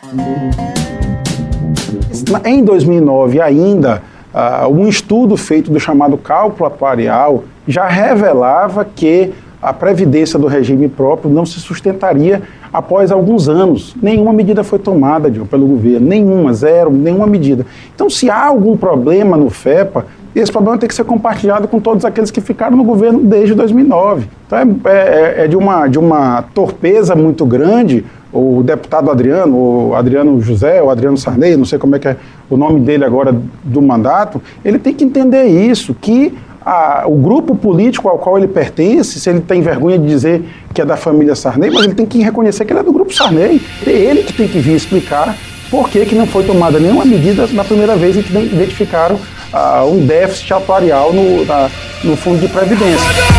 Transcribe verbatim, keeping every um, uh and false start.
Em dois mil e nove ainda, uh, um estudo feito do chamado cálculo atuarial já revelava que a previdência do regime próprio não se sustentaria após alguns anos. Nenhuma medida foi tomada, Dilma, pelo governo, nenhuma, zero, nenhuma medida. Então, se há algum problema no FEPA, esse problema tem que ser compartilhado com todos aqueles que ficaram no governo desde dois mil e nove. Então, é, é, é de, uma, de uma torpeza muito grande. O deputado Adriano, o Adriano José, o Adriano Sarney, não sei como é que é o nome dele agora do mandato, ele tem que entender isso, que a, o grupo político ao qual ele pertence, se ele tem vergonha de dizer que é da família Sarney, mas ele tem que reconhecer que ele é do grupo Sarney. É ele que tem que vir explicar por que, que não foi tomada nenhuma medida na primeira vez em que identificaram uh, um déficit atuarial no, na, no fundo de previdência.